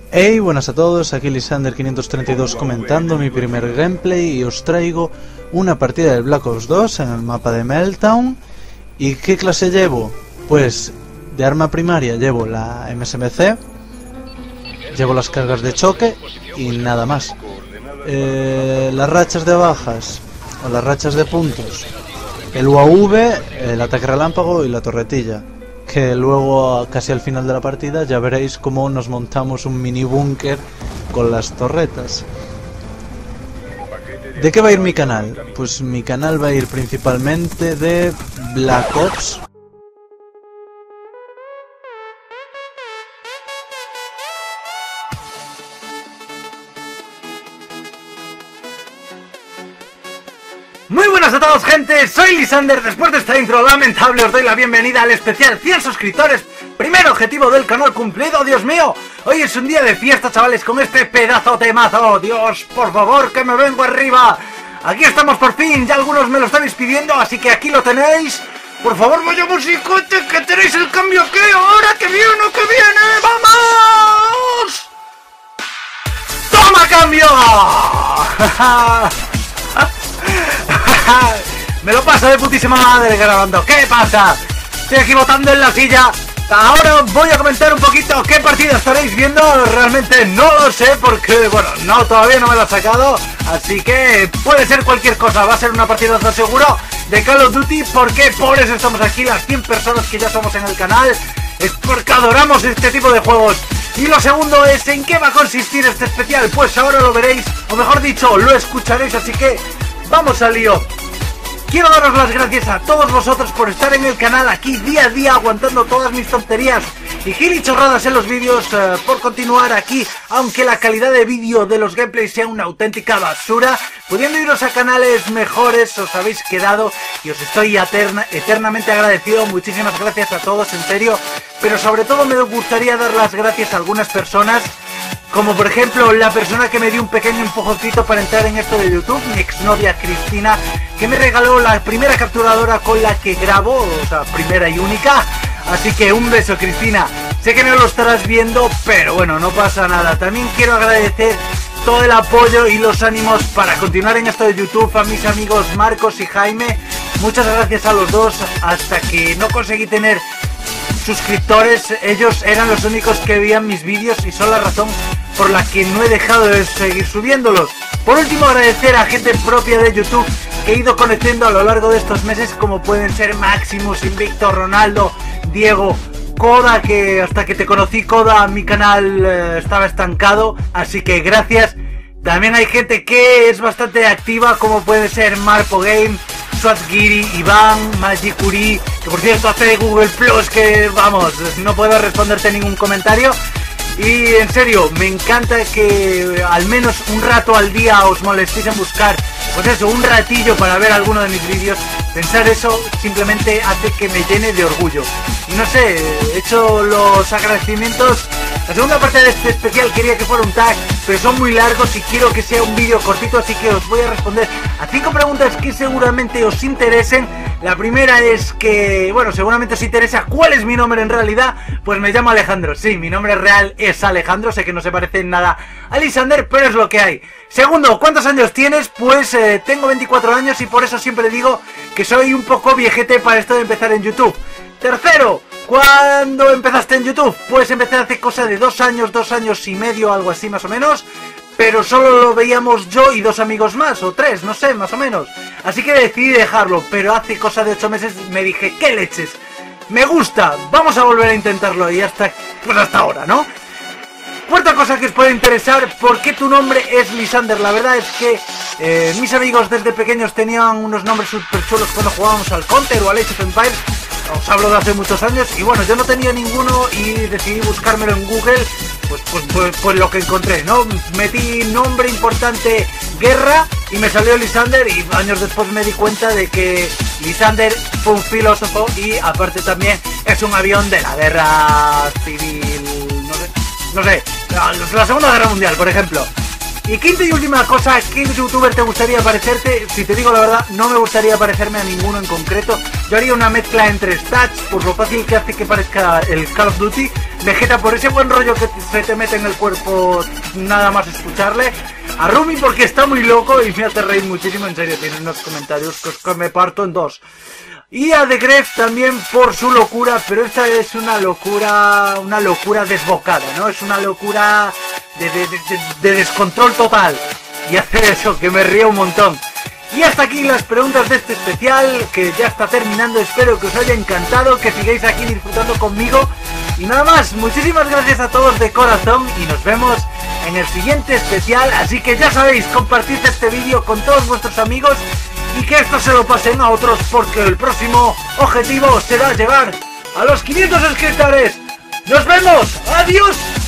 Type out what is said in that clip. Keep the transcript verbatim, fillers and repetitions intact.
Hey, buenas a todos, aquí Lisander quinientos treinta y dos comentando mi primer gameplay y os traigo una partida del Black Ops dos en el mapa de Meltdown. ¿Y qué clase llevo? Pues de arma primaria llevo la M S M C, llevo las cargas de choque y nada más. Eh, las rachas de bajas o las rachas de puntos, el U A V, el ataque relámpago y la torretilla. Que luego, casi al final de la partida, ya veréis cómo nos montamos un mini búnker con las torretas. ¿De qué va a ir mi canal? Pues mi canal va a ir principalmente de Black Ops. Muy buenas a todos, gente, soy Lisander. Después de esta intro lamentable os doy la bienvenida al especial cien suscriptores. Primer objetivo del canal cumplido, Dios mío. Hoy es un día de fiesta, chavales, con este pedazo de mazo. Dios, por favor, que me vengo arriba. Aquí estamos por fin, ya algunos me lo estabais pidiendo, así que aquí lo tenéis. Por favor, vaya musicote, que tenéis el cambio aquí. Ahora que viene, que viene, ¡vamos! ¡Toma cambio! Me lo paso de putísima madre grabando. ¿Qué pasa? Estoy aquí botando en la silla. Ahora voy a comentar un poquito qué partida estaréis viendo. Realmente no lo sé porque, bueno, no, todavía no me lo he sacado. Así que puede ser cualquier cosa. Va a ser una partida seguro de Call of Duty. Porque por eso estamos aquí, las cien personas que ya somos en el canal. Es porque adoramos este tipo de juegos. Y lo segundo es, ¿en qué va a consistir este especial? Pues ahora lo veréis, o mejor dicho, lo escucharéis. Así que vamos al lío. Quiero daros las gracias a todos vosotros por estar en el canal aquí día a día aguantando todas mis tonterías y gilichorradas en los vídeos, uh, por continuar aquí, aunque la calidad de vídeo de los gameplays sea una auténtica basura, pudiendo iros a canales mejores, os habéis quedado y os estoy eterna, eternamente agradecido. Muchísimas gracias a todos, en serio, pero sobre todo me gustaría dar las gracias a algunas personas, como por ejemplo la persona que me dio un pequeño empujoncito para entrar en esto de YouTube, mi exnovia Cristina, que me regaló la primera capturadora con la que grabo, o sea, primera y única. Así que un beso, Cristina. Sé que no lo estarás viendo, pero bueno, no pasa nada. También quiero agradecer todo el apoyo y los ánimos para continuar en esto de YouTube a mis amigos Marcos y Jaime. Muchas gracias a los dos. Hasta que no conseguí tener suscriptores, ellos eran los únicos que veían mis vídeos y son la razón por la que no he dejado de seguir subiéndolos. Por último, agradecer a gente propia de YouTube que he ido conociendo a lo largo de estos meses, como pueden ser Maximus, Invicto, Ronaldo, Diego, Koda, que hasta que te conocí, Koda, mi canal eh, estaba estancado, así que gracias. También hay gente que es bastante activa, como puede ser Marpo Game, Swatgiri, Iván, Magicuri, que por cierto hace Google Plus, que vamos, no puedo responderte ningún comentario. Y en serio, me encanta que al menos un rato al día os molestéis en buscar, pues eso, un ratillo para ver alguno de mis vídeos. Pensar eso simplemente hace que me llene de orgullo. Y no sé, he hecho los agradecimientos. La segunda parte de este especial quería que fuera un tag, pero son muy largos y quiero que sea un vídeo cortito, así que os voy a responder a cinco preguntas que seguramente os interesen. La primera es que, bueno, seguramente os interesa cuál es mi nombre en realidad. Pues me llamo Alejandro, sí, mi nombre real es Alejandro. Sé que no se parece en nada a Lisander, pero es lo que hay. Segundo, ¿cuántos años tienes? Pues eh, tengo veinticuatro años y por eso siempre digo que soy un poco viejete para esto de empezar en YouTube. Tercero, ¿cuándo empezaste en YouTube? Pues empecé hace cosa de dos años, dos años y medio, algo así más o menos. Pero solo lo veíamos yo y dos amigos más, o tres, no sé, más o menos. Así que decidí dejarlo, pero hace cosa de ocho meses me dije, ¿qué leches? Me gusta, vamos a volver a intentarlo y hasta, pues hasta ahora, ¿no? Cuarta cosa que os puede interesar, ¿por qué tu nombre es Lisander? La verdad es que eh, mis amigos desde pequeños tenían unos nombres súper chulos cuando jugábamos al Counter o al Age of Empires. Os hablo de hace muchos años y bueno, yo no tenía ninguno y decidí buscármelo en Google, pues, pues, pues, pues lo que encontré, ¿no? Metí nombre importante guerra y me salió Lisander y años después me di cuenta de que Lisander fue un filósofo y aparte también es un avión de la guerra civil, no sé, no sé, la Segunda Guerra Mundial, por ejemplo. Y quinta y última cosa, ¿qué youtuber te gustaría parecerte? Si te digo la verdad, no me gustaría parecerme a ninguno en concreto. Yo haría una mezcla entre Stats, por lo fácil que hace que parezca el Call of Duty, Vegeta por ese buen rollo que se te mete en el cuerpo nada más escucharle, a Rumi porque está muy loco y me hace reír muchísimo, en serio, tiene unos comentarios que me parto en dos. Y a The Gref también por su locura, pero esta es una locura, una locura desbocada, ¿no? Es una locura de, de, de, de descontrol total. Y hace eso, que me río un montón. Y hasta aquí las preguntas de este especial, que ya está terminando. Espero que os haya encantado, que sigáis aquí disfrutando conmigo. Y nada más, muchísimas gracias a todos de corazón y nos vemos en el siguiente especial. Así que ya sabéis, compartid este vídeo con todos vuestros amigos y que esto se lo pasen a otros, porque el próximo objetivo será llegar a los quinientos suscriptores. ¡Nos vemos! ¡Adiós!